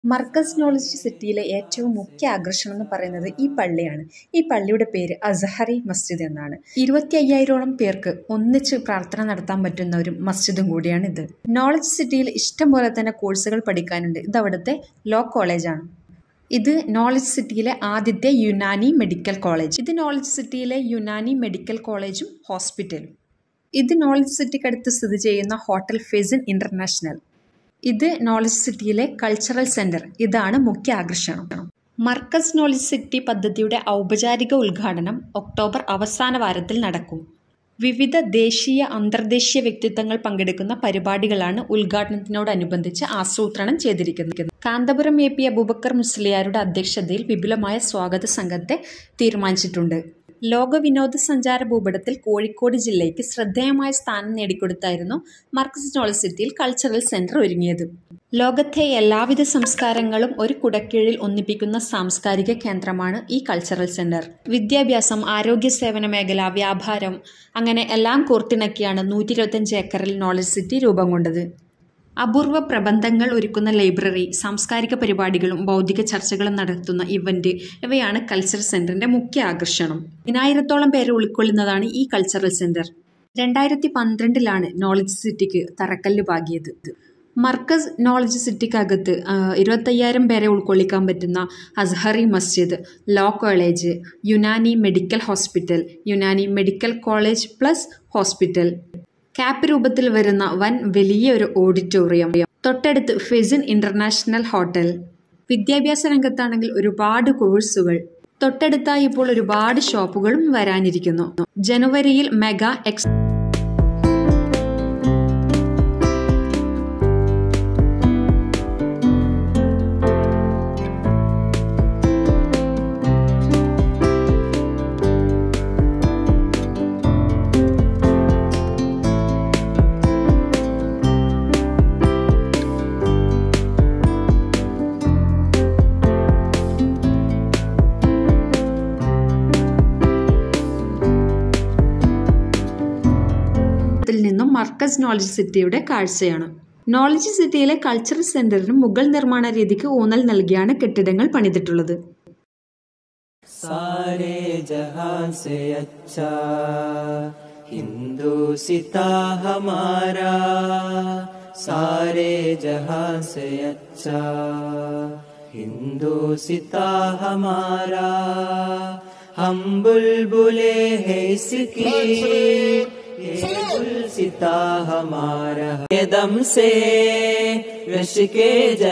Markaz knowledge സിറ്റിയിലെ ഏറ്റവും മുഖ്യ ആകർഷണം എന്ന് പറയുന്നത് ഈ പള്ളിയാണ്. ഈ പള്ളിയുടെ പേര് അസ്ഹറി മസ്ജിദ് എന്നാണ്. 25,000ഓളം പേർക്ക് ഒന്നിച്ച് പ്രാർത്ഥന നടത്താൻ പറ്റുന്ന ഒരു മസ്ജിദും കൂടിയാണ് ഇത്. നോളജ് സിറ്റിയിൽ ഇഷ്ടം പോലെ തന്നെ കോഴ്സുകൾ പഠിക്കാനുണ്ട്. ഇത് അവിടുത്തെ ലോ കോളേജാണ്. ഇത് നോളജ് സിറ്റിയിലെ ആദ്യത്തെ യുനാനി മെഡിക്കൽ കോളേജ്. ഇത് നോളജ് സിറ്റിയിലെ യുനാനി മെഡിക്കൽ കോളേജും ഹോസ്പിറ്റലും. ഇത് നോളജ് സിറ്റിക്കടുത്ത് സ്ഥിതി ചെയ്യുന്ന ഹോട്ടൽ ഫെസിൻ ഇന്റർനാഷണൽ. ഇത് നോളജ് സിറ്റിയിലെ കൾച്ചറൽ സെന്റർ. ഇതാണ് മുഖ്യ ആകർഷണം. മർക്കസ് നോളജ് സിറ്റി പദ്ധതിയുടെ ഔപചാരിക ഉദ്ഘാടനം ഒക്ടോബർ അവസാന വാരത്തിൽ നടക്കും. വിവിധ ദേശീയ അന്തർദേശീയ വ്യക്തിത്വങ്ങൾ പങ്കെടുക്കുന്ന പരിപാടികളാണ് ഉദ്ഘാടനത്തിനോടനുബന്ധിച്ച് ആസൂത്രണം ചെയ്തിരിക്കുന്നത്. കാന്തപുരം AP അബൂബക്കർ മുസ്ലിയാരുടെ അധ്യക്ഷതയിൽ വിപുലമായ സ്വാഗത സംഘത്തെ തീരുമാനിച്ചിട്ടുണ്ട്. ലോക വിനോദസഞ്ചാര ഭൂപടത്തിൽ കോഴിക്കോട് ജില്ലയ്ക്ക് ശ്രദ്ധേയമായ സ്ഥാനം നേടിക്കൊടുത്തായിരുന്നു മർക്കസ് നോളജ് സിറ്റിയിൽ കൾച്ചറൽ സെന്റർ ഒരുങ്ങിയത്. ലോകത്തെ എല്ലാവിധ സംസ്കാരങ്ങളും ഒരു കുടക്കീഴിൽ ഒന്നിപ്പിക്കുന്ന സാംസ്കാരിക കേന്ദ്രമാണ് ഈ കൾച്ചറൽ സെന്റർ. വിദ്യാഭ്യാസം, ആരോഗ്യ സേവന മേഖല, വ്യാപാരം അങ്ങനെ എല്ലാം കോർത്തിണക്കിയാണ് 125 ഏക്കറിൽ നോളജ് സിറ്റി രൂപം കൊണ്ടത്. അപൂർവ പ്രബന്ധങ്ങൾ ഒരുക്കുന്ന ലൈബ്രറി, സാംസ്കാരിക പരിപാടികളും ബൗദ്ധിക ചർച്ചകളും നടത്തുന്ന ഇവന്റ് ഇവയാണ് കൾച്ചറൽ സെന്ററിന്റെ മുഖ്യ ആകർഷണം. 1000ഓളം പേരെ ഉൾക്കൊള്ളുന്നതാണ് ഈ കൾച്ചറൽ സെന്റർ. 2012 നോളജ് സിറ്റിക്ക് തറക്കല്ല് പാകിയത്. മർക്കസ് നോളജ് സിറ്റിക്കകത്ത് 25,000 പേരെ ഉൾക്കൊള്ളിക്കാൻ പറ്റുന്ന Azhari Masjid, law college, Unani medical hospital, Unani medical college plus hospital, cap രൂപത്തിൽ വരുന്ന വലിയ ഒരു ഓഡിറ്റോറിയം, തൊട്ടടുത്ത് ഫെസിൻ ഇന്റർനാഷണൽ ഹോട്ടൽ. വിദ്യാഭ്യാസ രംഗത്താണെങ്കിൽ ഒരുപാട് കോഴ്സുകൾ, തൊട്ടടുത്തായി ഇപ്പോൾ ഒരുപാട് ഷോപ്പുകളും വരാനിരിക്കുന്നു. ജനുവരിയിൽ മെഗാ നിന്നും മർക്കസ് നോളജ് സിറ്റിയുടെ കാഴ്ചയാണ്. നോളജ് സിറ്റിയിലെ കൾച്ചറൽ സെന്ററിന് മുഗൾ നിർമ്മാണ രീതിക്ക് ഊന്നൽ നൽകിയാണ് കെട്ടിടങ്ങൾ പണിതിട്ടുള്ളത്. സാരേ ജഹാൻ സേ അച്ഛാ ഹിന്ദു സിതാ ഹമാരാ, സാരേ ജഹാൻ സേ അച്ഛാ ഹിന്ദു സിതാ ഹമാരാ, ഹം ബുൽബുലേ ഹൈ ഇസ്കി ये गुलसिता हमारा, दम से रश के